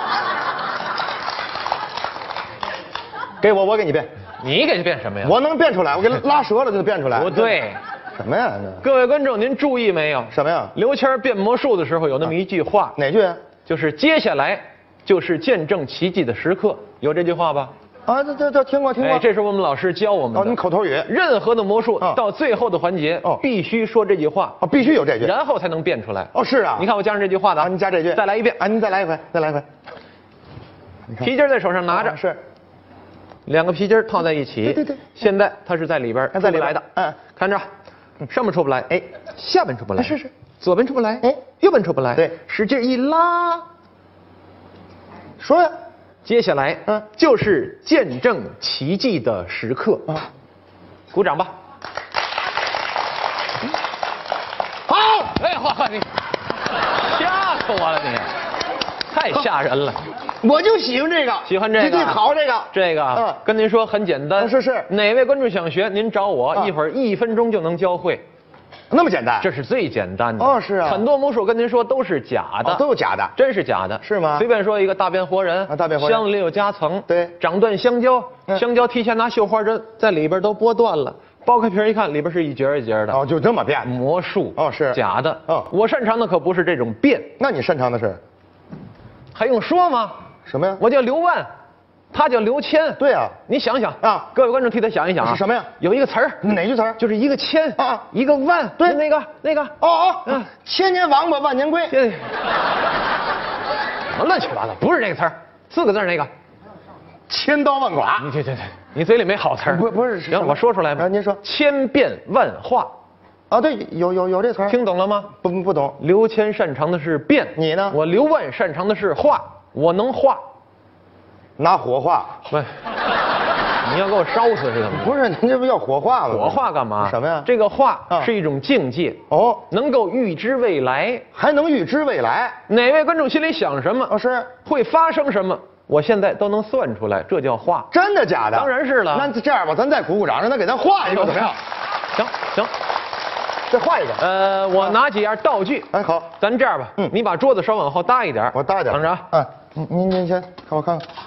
给我，我给你变。 你给它变什么呀？ 我能变出来，我给它拉折了就变出来。 不对， 什么呀？ 各位观众，您注意没有？ 什么呀？ 刘谦变魔术的时候有那么一句话， 哪句啊？ 就是接下来就是见证奇迹的时刻，有这句话吧？ 啊，这这这听过听过。 哎，这是我们老师教我们的。 哦，你口头语。 任何的魔术到最后的环节，哦，必须说这句话。 哦，必须有这句， 然后才能变出来。 哦，是啊。 你看我加上这句话的， 啊，你加这句， 再来一遍。 啊，您再来一回，再来一回。 皮筋在手上拿着， 是。 两个皮筋套在一起， 对对对。 现在它是在里边， 在里来的。 嗯， 看着，上面出不来，哎，下边出不来， 是是， 左边出不来，哎，右边出不来， 对， 使劲一拉， 说呀， 接下来，嗯，就是见证奇迹的时刻啊，鼓掌吧。好，哎，嚯嚯，你吓死我了你！太吓人了， 我就喜欢这个， 喜欢这个， 对，好这个， 这个，嗯，跟您说很简单， 是是， 哪位观众想学，您找我，一会儿一分钟就能教会， 那么简单， 这是最简单的， 哦，是啊， 很多魔术跟您说都是假的， 都是假的， 真是假的， 是吗？ 随便说一个大变活人， 啊，大变活人， 箱子里有夹层， 对， 长断香蕉，香蕉提前拿绣花针在里边都剥断了。剥开皮一看，里边是一节一节的。 哦，就这么变魔术？ 哦，是假的。 哦， 我擅长的可不是这种变。 那你擅长的是？ 还用说吗？ 什么呀？ 我叫刘万，他叫刘谦。 对啊， 你想想啊， 各位观众替他想一想啊， 是什么呀？ 有一个词儿， 哪句词儿？ 就是一个千啊， 一个万。 对， 那个那个。 哦哦，嗯，千年王八万年龟。 什么乱七八糟？不是这个词儿，四个字那个。 千刀万剐， 你对对对，你嘴里没好词儿。 不不是， 行，我说出来吧。 啊，您说。 千变万化。 啊，对，有有有这词儿。 听懂了吗？ 不不懂。 刘谦擅长的是变， 你呢？ 我刘万擅长的是画，我能画。 拿火化？ 喂，你要给我烧死是怎么？ 不是，您这不要火化吗？ 火化干嘛？ 什么呀？ 这个画是一种境界哦， 能够预知未来， 还能预知未来。 哪位观众心里想什么？ 哦，是会发生什么？我现在都能算出来，这叫画。 真的假的？ 当然是了。 那这样吧，咱再鼓鼓掌，让他给咱画一个怎么样？ 行行， 再画一个。 呃，我拿几样道具。 哎，好， 咱这样吧，嗯，你把桌子稍往后搭一点， 我搭一点。 等着啊。 哎，您您您先看我看看。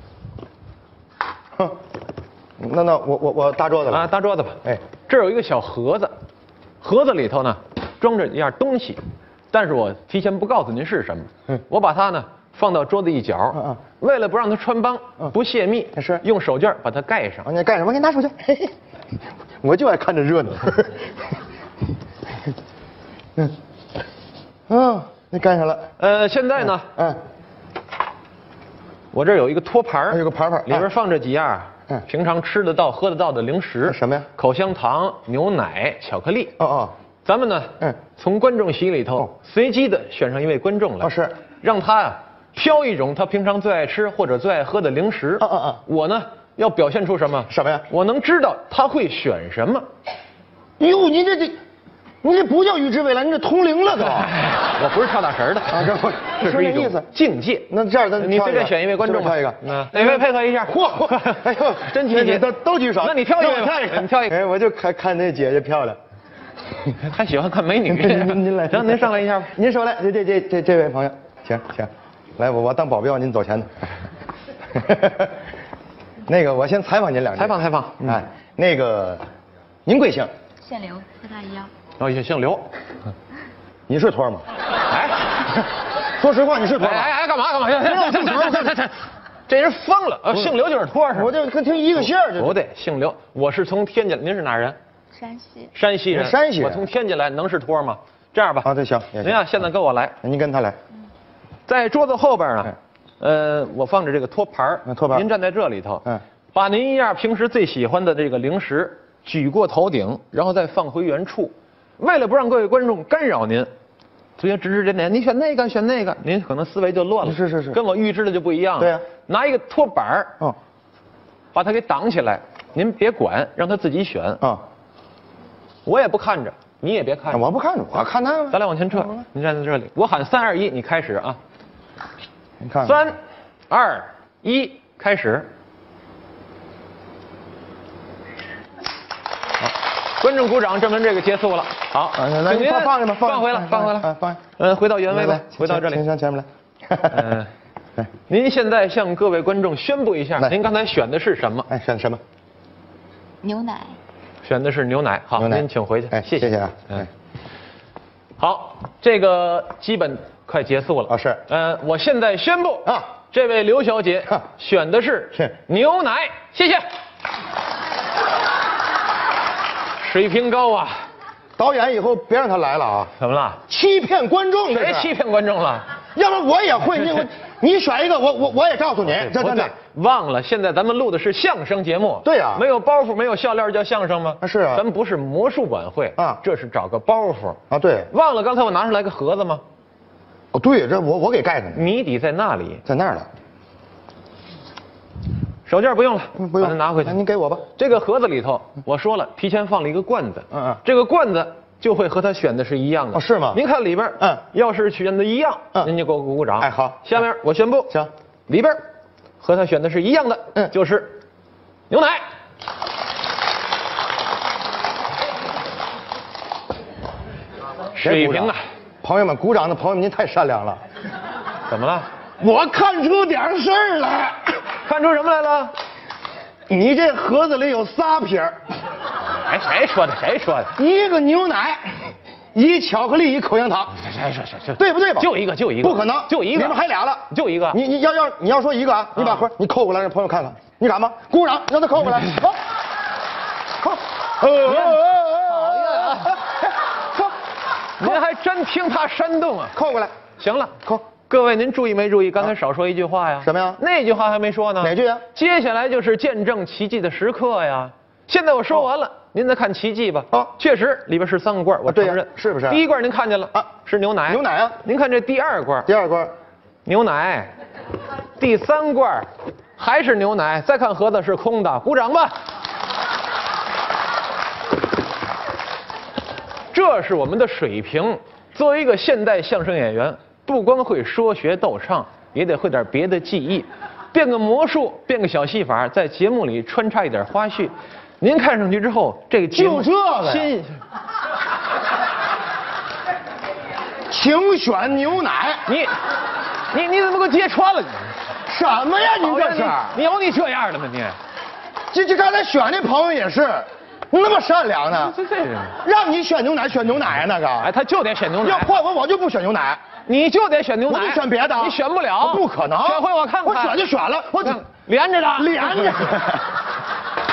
哼，那那我我我搭桌子了啊，搭桌子吧。 哎， 这儿有一个小盒子，盒子里头呢装着一样东西，但是我提前不告诉您是什么。嗯，我把它呢放到桌子一角，嗯嗯，为了不让它穿帮，嗯，不泄密， 是用手绢把它盖上。 你盖上，我给你拿出去。嘿嘿，我就爱看这热闹。嗯， 嗯，你干上了。 呃，现在呢， 嗯， 我这儿有一个托盘， 有个盘盘， 里边放着几样， 嗯， 平常吃得到、喝得到的零食。 什么呀？ 口香糖、牛奶、巧克力。 哦哦， 咱们呢，嗯，从观众席里头随机的选上一位观众来， 哦是， 让他呀挑一种他平常最爱吃或者最爱喝的零食。 嗯嗯嗯， 我呢要表现出什么？ 什么呀？ 我能知道他会选什么。 哟，你这这。你这不叫预知未来，你这通灵了都。 我不是跳大神的啊，这不这是一种境界。 那这样，咱你随便选一位观众， 挑一个， 哪位配合一下？ 嚯嚯，哎呦， 真积极， 都都举手。 那你挑一位， 挑一个， 你挑一个。 哎，我就看看那姐姐漂亮， 还喜欢看美女。 您来， 行，您上来一下吧。 您说来，这这这这这位朋友，行行，来，我我当保镖，您走前头。那个，我先采访您两句。 采访采访。 哎，那个，您贵姓？ 姓刘，和他一样。 哦，也姓刘， 你是托吗？ 哎， 说实话，你是托吗？ 哎哎，干嘛干嘛？这这这这这人疯了！呃，姓刘就是托是吧？ 我就跟听一个姓儿就。 不对，姓刘，我是从天津，您是哪人？ 山西。 山西人。 山西人。 我从天津来，能是托吗？这样吧。 啊，对，行。 您呀，现在跟我来。 您跟他来。 在桌子后边呢，呃，我放着这个托盘托盘。 您站在这里头， 嗯， 把您一样平时最喜欢的这个零食举过头顶，然后再放回原处。为了不让各位观众干扰您，所以指指点点，你选那个，选那个，您可能思维就乱了。 是是是， 跟我预知的就不一样了。 对呀、啊， 拿一个托板儿， 哦， 把它给挡起来，您别管，让他自己选。啊、哦，我也不看着，你也别看着。 我不看着，我看他。 咱俩往前撤，您站在这里，我喊三二一，你开始啊。 你看。 三、二、一，开始。观众鼓掌，证明这个结束了。好， 来，您放放下吧， 放回来，放回来， 放放。 呃，回到原位吧，回到这里。 请上前面来。嗯，您现在向各位观众宣布一下，您刚才选的是什么？ 哎，选的什么？ 牛奶。 选的是牛奶。好，您请回去。 哎，谢谢啊。 嗯。好，这个基本快结束了。 啊，是。 呃，我现在宣布啊， 这位刘小姐选的是是牛奶，谢谢。水平高啊！ 导演以后别让他来了啊！ 怎么了？ 欺骗观众！ 谁欺骗观众了？ 要不然我也会，你我你选一个，我我我也告诉你，这真的。 忘了，现在咱们录的是相声节目。 对呀， 没有包袱，没有笑料叫相声吗？ 是啊。 咱们不是魔术晚会啊，这是找个包袱啊。对。 忘了刚才我拿出来个盒子吗？ 哦，对，这我我给盖上。 谜底在那里， 在那儿了。 手绢不用了， 不用， 把它拿回去。 您给我吧。 这个盒子里头，我说了，提前放了一个罐子。 嗯嗯。 这个罐子就会和他选的是一样的。 哦，是吗？ 您看里边，嗯，要是选的一样，嗯，您就给我鼓鼓掌。 哎，好。 下面我宣布， 行， 里边和他选的是一样的，嗯，就是牛奶。水平啊！ 朋友们，鼓掌的朋友们，您太善良了。 怎么了？ 我看出点事儿来。 看出什么来了？ 你这盒子里有仨瓶儿。 哎，谁说的？谁说的？ 一个牛奶，一巧克力，一口香糖。 谁说谁说？ 对不对吧？ 就一个，就一个。 不可能， 就一个。 里面还俩了， 就一个。 你你要要你要说一个啊，你把盒你扣过来让朋友看看，你敢吗？鼓掌，让他扣过来。好，扣。 讨厌啊！扣。您还真听他煽动啊？ 扣过来。 行了， 扣。 各位，您注意没注意？刚才少说一句话呀。 什么呀？ 那句话还没说呢。 哪句啊？ 接下来就是见证奇迹的时刻呀。现在我说完了，您再看奇迹吧。 啊， 确实里边是三个罐，我承认， 是不是？ 第一罐您看见了啊，是牛奶。 牛奶啊。 您看这第二罐。 第二罐， 牛奶。第三罐，还是牛奶。再看盒子是空的，鼓掌吧。这是我们的水平。作为一个现代相声演员，不光会说学逗唱，也得会点别的技艺，变个魔术，变个小戏法，在节目里穿插一点花絮。您看上去之后，这个节目就这个新， 请选牛奶。 你，你你怎么给我揭穿了？你什么呀？你这是？ 你有你这样的吗？你， 这这刚才选那朋友也是。那么善良呢？ 这这人让你选牛奶，选牛奶啊那个。 哎，他就得选牛奶。 要换我，我就不选牛奶。 你就得选牛奶。 我得选别的。 你选不了。 不可能。 选回我看看。 我选就选了，我连着的。 连着。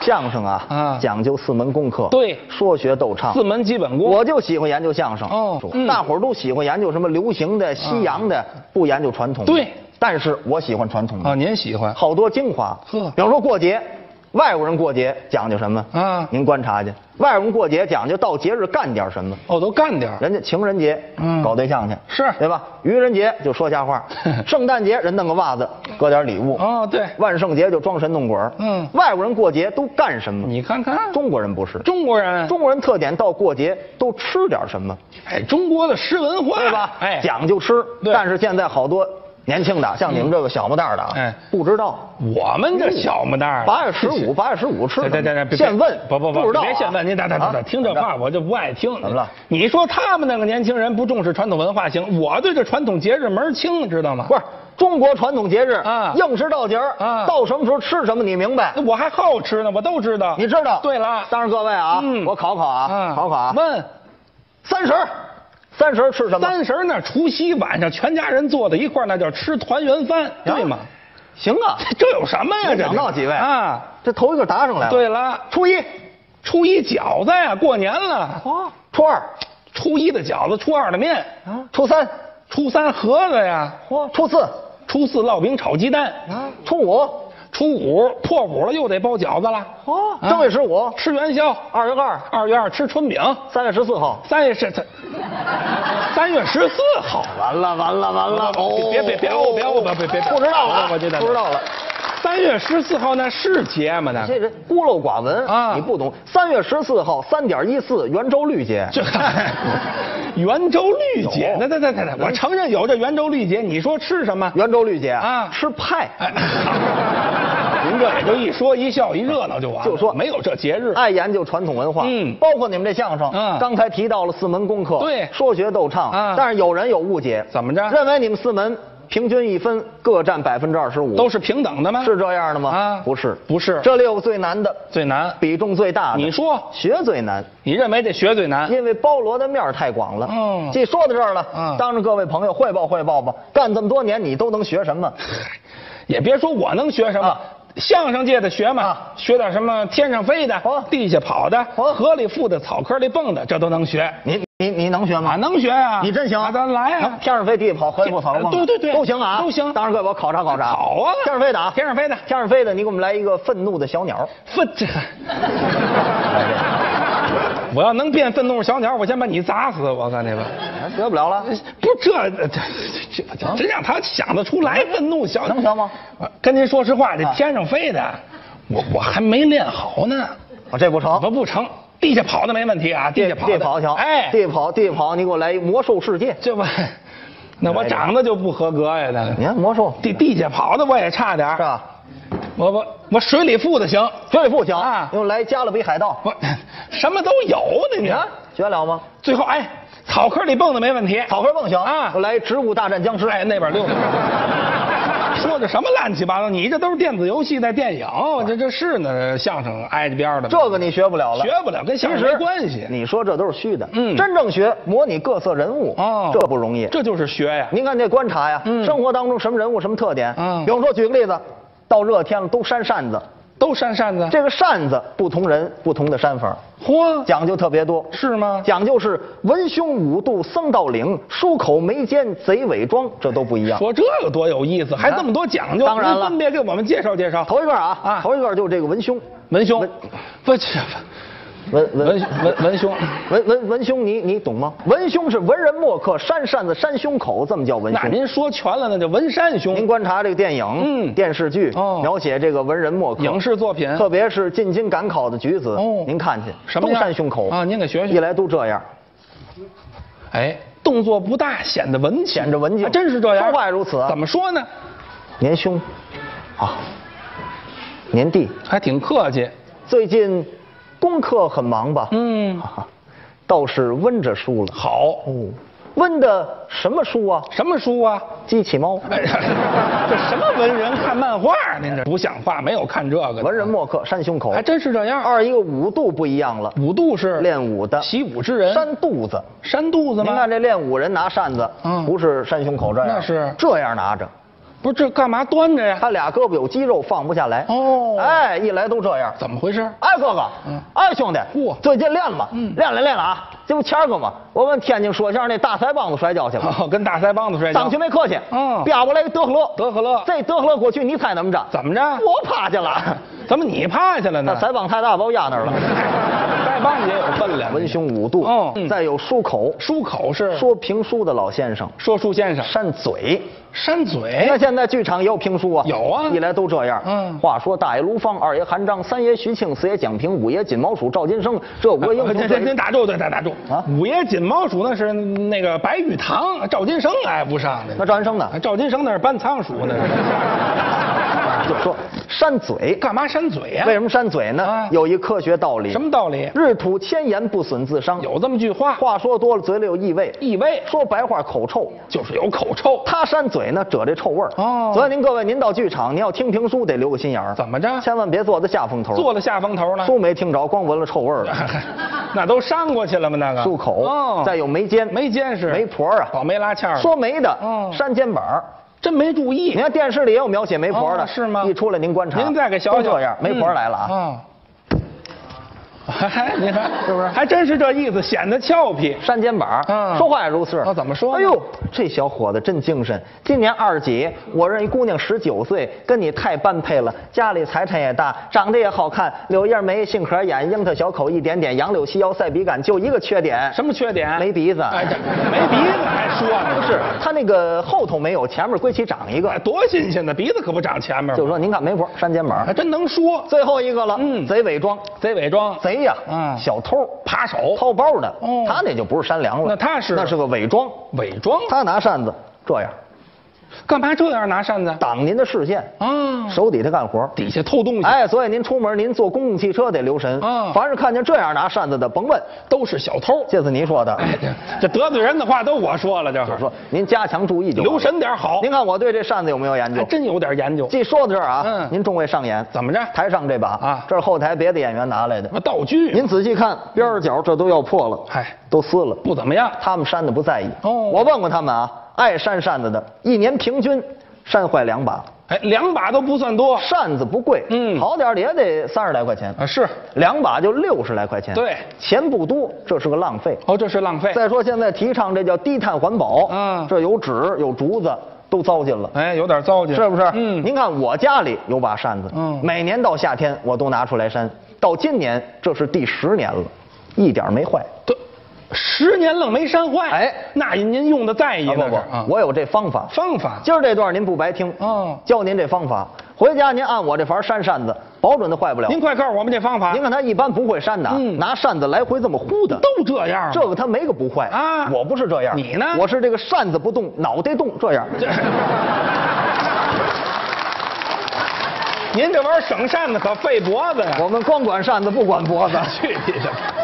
相声啊，啊，讲究四门功课， 对， 说学逗唱， 四门基本功。 我就喜欢研究相声。哦，嗯、大伙儿都喜欢研究什么流行的、西洋的，啊、不研究传统的。 对， 但是我喜欢传统的。 啊，您喜欢？ 好多精华。呵，比方说过节。外国人过节讲究什么啊？您观察去，外国人过节讲究到节日干点什么？ 哦，都干点。 人家情人节，嗯，搞对象去， 是对吧？愚人节就说瞎话，圣诞节人弄个袜子，搁点礼物。 哦，对。 万圣节就装神弄鬼。嗯，外国人过节都干什么？ 你看看， 中国人不是。 中国人， 中国人特点到过节都吃点什么？ 哎，中国的食文化， 对吧？哎，讲究吃。但是现在好多。年轻的像你们这个小模蛋的，哎，不知道。 我们这小模蛋， 八月十五，八月十五吃。 对对对， 现问， 不不不， 不知道。 别现问，您等等等等，听这话我就不爱听。 怎么了？ 你说他们那个年轻人不重视传统文化行，我对这传统节日门清，知道吗？ 不是中国传统节日啊，应时到节儿啊，到什么时候吃什么，你明白？ 我还好吃呢，我都知道。 你知道？ 对了， 当然各位啊，我考考啊，考考啊， 问， 三十。三十吃什么？ 三十那除夕晚上全家人坐在一块儿，那叫吃团圆饭，对吗？ 行啊， 这有什么呀？ 讲到几位啊？ 这头一个答上来了。 对了， 初一， 初一饺子呀，过年了。 哦，初二， 初一的饺子，初二的面啊，初三， 初三盒子呀。 嚯，初四， 初四烙饼炒鸡蛋啊，初五。 初五破五了，又得包饺子了。 哦，正月十五吃元宵， 二月二， 二月二吃春饼， 三月十四号， 三月十，三月十四号， 完了完了完了！ 哦，别别别哦别哦别别别， 不知道了， 我觉得不知道了。 三月十四号那是节吗？那这人孤陋寡闻啊！你不懂。三月十四号三点一四圆周率节， 这圆周率节，那那那那我承认有这圆周率节。你说吃什么？ 圆周率节啊，吃派。 您这也就一说一笑一热闹就完了， 就说没有这节日。 爱研究传统文化，嗯，包括你们这相声，嗯，刚才提到了四门功课， 对， 说学逗唱，啊，但是有人有误解， 怎么着？ 认为你们四门平均一分，各占百分之二十五， 都是平等的吗？ 是这样的吗？ 啊， 不是， 不是。 这里有个最难的， 最难， 比重最大的。 你说学最难， 你认为这学最难？ 因为包罗的面太广了。嗯，既说到这儿了，嗯，当着各位朋友汇报汇报吧。干这么多年，你都能学什么？ 也别说我能学什么。啊，相声界的学嘛，啊，学点什么天上飞的，哦，地下跑的，哦，河里浮的，草坑里蹦的，这都能学。 你你你能学吗？ 啊，能学呀，啊！ 你真行， 啊，咱来啊！ 天上飞，地下跑，河里浮，草坑蹦， 对对对， 都行啊， 都行。 当然，各位我考察考察。 好啊， 天上飞的啊， 天上飞的， 天上飞的，你给我们来一个愤怒的小鸟。 愤这，我要能变愤怒小鸟，我先把你砸死！我看那个学不了了。 不，这这这这真让他想得出来愤怒小能学吗？ 跟您说实话，这天上飞的。我我还没练好呢， 我这不成， 我不成。地下跑的没问题啊，地下跑地跑行，哎，地跑地跑，你给我来一魔兽世界， 这不，那我长得就不合格呀，那个。 你看魔兽地地下跑的我也差点， 是吧？ 我我我水里浮的行， 水里浮行啊，给我来加勒比海盗， 我什么都有呢，你看学得了吗？ 最后哎，草坑里蹦的没问题， 草坑蹦行啊，我来植物大战僵尸， 哎，那边溜达。说的什么乱七八糟？你这都是电子游戏带电影，这这是呢相声挨着边的。 这个你学不了了， 学不了，跟相声没关系。 你说这都是虚的，嗯，真正学模拟各色人物，哦，这不容易， 这就是学呀。 您看这观察呀，嗯，生活当中什么人物什么特点？嗯，比方说举个例子，到热天了都扇扇子。 都扇扇子， 这个扇子不同人不同的扇法， 嚯， 讲究特别多， 是吗？ 讲究是文胸五度僧道领，梳口眉间贼伪装，这都不一样。 说这个多有意思，还这么多讲究。 当然了， 分别给我们介绍介绍。 头一个啊啊，头一个就是这个文胸， 文胸，不这。 文文文文胸， 文文文胸，你你懂吗？文胸是文人墨客扇扇子扇胸口，这么叫文胸。 那您说全了，那叫文山胸。 您观察这个电影、嗯，电视剧，哦，描写这个文人墨客， 影视作品， 特别是进京赶考的举子，哦，您看去， 什么都扇胸口啊？您给学学， 一来都这样。 哎，动作不大，显得文显着文静， 真是这样。 说话也如此。 怎么说呢？ 年兄，啊，年弟， 还挺客气。 最近。功课很忙吧？嗯，倒是温着书了。 好哦， 温的什么书啊？ 什么书啊？ 机器猫。 哎呀，这什么文人看漫画？您这不像话，没有看这个。 文人墨客扇胸口， 还真是这样。 二一个五度不一样了， 五度是练武的， 习武之人。 扇肚子， 扇肚子吗？ 您看这练武人拿扇子，嗯，不是扇胸口这样， 那是这样拿着。 不是这干嘛端着呀？ 他俩胳膊有肌肉，放不下来。 哦， 哎，一来都这样， 怎么回事？ 哎，哥哥， 嗯， 哎，兄弟， 嚯， 最近练了吗？ 嗯， 练了练了啊，这不谦儿哥吗？我问天津说相声那大腮帮子摔跤去了， 哦，跟大腮帮子摔跤。 上去没客气， 嗯， 啪过来个德赫勒， 德赫勒， 这德赫勒过去，你猜怎么着？ 怎么着？ 我趴下了。 怎么你趴下了呢？ 那腮帮太大，把我压那儿了。 腮帮子也有分量， 文胸五度， 哦， 再有漱口， 漱口是说评书的老先生， 说书先生， 扇嘴， 扇嘴。 那现在剧场也有评书啊， 有啊， 一来都这样。 嗯， 话说大爷卢放，二爷韩章，三爷徐庆，四爷蒋平，五爷金毛鼠赵金生，这五个英雄。 您您打住，对，打打住啊！ 五爷金毛鼠那是那个白玉堂，赵金生挨不上的。 那赵金生呢？ 赵金生那是搬仓鼠那是。 就说扇嘴， 干嘛扇嘴呀？ 为什么扇嘴呢？啊，有一科学道理。 什么道理？ 日吐千言，不损自伤。 有这么句话， 话说多了，嘴里有异味。 异味， 说白话，口臭， 就是有口臭。 他扇嘴呢，遮这臭味儿。 哦， 所以您各位，您到剧场，您要听评书，得留个心眼儿。 怎么着？ 千万别坐在下风头。 坐在下风头呢？ 书没听着，光闻了臭味儿了。 那都扇过去了吗？那个漱口。 哦， 再有眉尖， 眉尖是媒婆啊， 保媒拉纤。 说媒的， 哦， 扇肩膀。 真没注意， 你看电视里也有描写媒婆的， 哦，是吗？ 一出来您观察， 您再给小小这样，媒婆来了啊。 嗯哎，你看是不是？还真是这意思，显得俏皮。 扇肩膀， 嗯， 说话也如此。 哦，怎么说？ 哎呦，这小伙子真精神。今年二十几，我认一姑娘十九岁，跟你太般配了。家里财产也大，长得也好看，柳叶眉，杏核眼，樱桃小口一点点，杨柳细腰，赛笔杆，就一个缺点。 什么缺点？ 没鼻子。 哎，这没鼻子还说呢？ 不是，他那个后头没有，前面归其长一个。 哎，多新鲜的，鼻子可不长前面。 就说您看媒婆扇肩膀， 还真能说。 最后一个了， 嗯， 贼伪装， 贼伪装， 贼呀， 嗯， 小偷扒手掏包的， 哦， 他那就不是扇凉了， 那他是那是个伪装， 伪装。 他拿扇子这样， 干嘛这样拿扇子？ 挡您的视线啊， 手底下干活， 底下偷东西。 哎，所以您出门您坐公共汽车得留神啊， 凡是看见这样拿扇子的，甭问， 都是小偷。 这是你说的， 哎，这得罪人的话都我说了，这就是说您加强注意就好， 留神点好。 您看我对这扇子有没有研究？ 还真有点研究。 既说到这儿啊， 嗯， 您众位上演， 怎么着？ 台上这把啊， 这是后台别的演员拿来的道具。 您仔细看边儿角，这都要破了， 嗨， 都撕了， 不怎么样。 他们扇的不在意。 哦， 我问过他们啊，爱扇扇子的，一年平均扇坏两把。 哎，两把都不算多， 扇子不贵， 嗯， 好点的也得三十来块钱啊，是两把就六十来块钱， 对， 钱不多，这是个浪费。 哦，这是浪费。 再说现在提倡这叫低碳环保， 嗯， 这有纸有竹子都糟践了， 哎，有点糟践， 是不是？ 嗯， 您看我家里有把扇子， 嗯， 每年到夏天我都拿出来扇，到今年这是第十年了，一点没坏。 对。十年愣没扇坏， 哎， 那您用的在意不不，我有这方法。 方法， 今儿这段您不白听， 哦， 教您这方法，回家您按我这法扇扇子，保准它坏不了。 您快告诉我们这方法。 您看他一般不会扇的，嗯，拿扇子来回这么呼的， 都这样。 这个他没个不坏啊， 我不是这样。 你呢？ 我是这个扇子不动，脑袋动，这样。 您这玩意儿省扇子可费脖子呀。 我们光管扇子不管脖子。 去你的！